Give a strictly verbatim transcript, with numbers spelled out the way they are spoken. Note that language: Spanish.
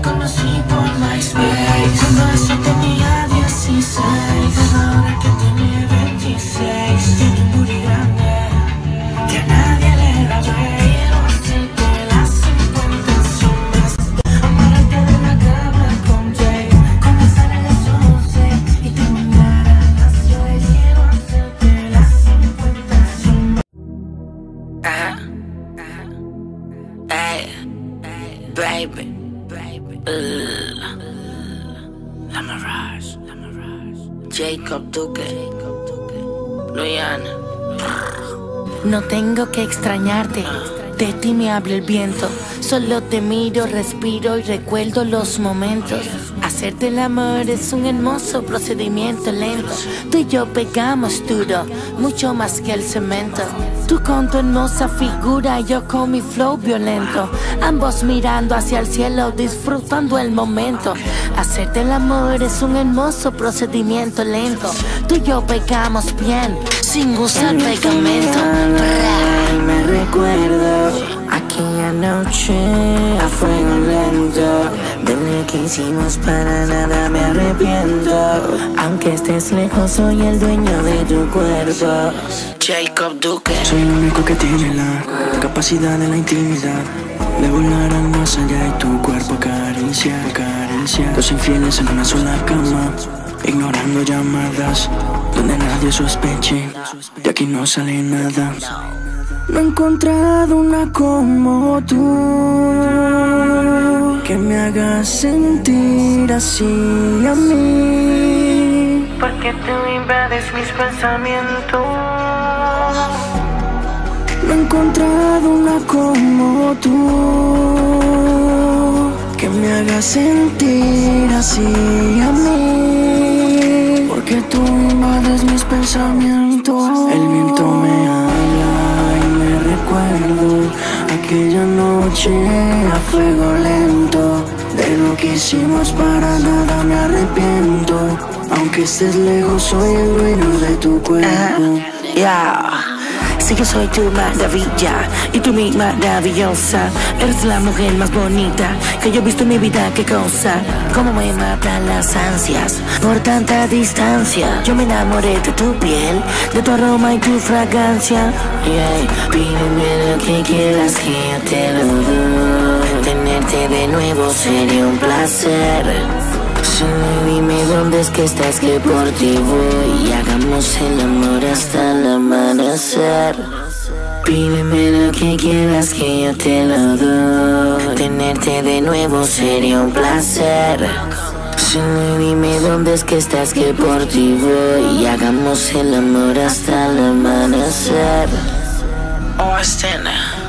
conocí por MySpace. Cuando eso tenía dieciséis, ahora que tiene veintiséis. Tiene un booty grande que a nadie le da ver. Hacerte las cincuenta sombras, amarrarte de la cama con Jay, comenzar a las once y terminar a las seis. Quiero hacerte las cincuenta sombras. Ajá, ajá, ay, baby, baby, uh, la Mirage, la Mirage, Jacob Duque, Luyan. No tengo que extrañarte, de ti me habla el viento. Solo te miro, respiro y recuerdo los momentos. Hacerte el amor es un hermoso procedimiento lento. Tú y yo pegamos duro, mucho más que el cemento. Tú con tu hermosa figura, yo con mi flow violento. Ambos mirando hacia el cielo, disfrutando el momento. Hacerte el amor es un hermoso procedimiento lento. Tú y yo pegamos bien, sin usar pegamento. Me recuerdo aquella noche a fuego lento. De lo que hicimos para nada me arrepiento. Aunque estés lejos, soy el dueño de tu cuerpo. Jacob Duque. Soy el único que tiene la capacidad de la intimidad, de volar al más allá y tu cuerpo acaricia, acaricia. Los infieles en una sola cama, ignorando llamadas, donde nadie sospeche, de aquí no sale nada. No he encontrado una como tú, que me haga sentir así a mí. Porque tú invades mis pensamientos. No he encontrado una como tú, que me haga sentir así a mí. Porque tú invades mis pensamientos. El viento me habla y me recuerdo aquella noche a fuego lento. De lo que hicimos para nada me arrepiento. Aunque estés lejos, soy el dueño de tu cuerpo. Uh, yeah. Si yo soy tu maravilla y tú mi maravillosa, eres la mujer más bonita que yo he visto en mi vida, qué cosa. Cómo me matan las ansias por tanta distancia. Yo me enamoré de tu piel, de tu aroma y tu fragancia. Yeah. Pídeme lo que quieras que yo te lo doy. Tenerte de nuevo sería un placer. Solo dime dónde es que estás, que por ti voy, y hagamos el amor hasta el amanecer. Pídeme lo que quieras que yo te lo doy. Tenerte de nuevo sería un placer. Solo dime dónde es que estás, que por ti voy, y hagamos el amor hasta el amanecer. Austin.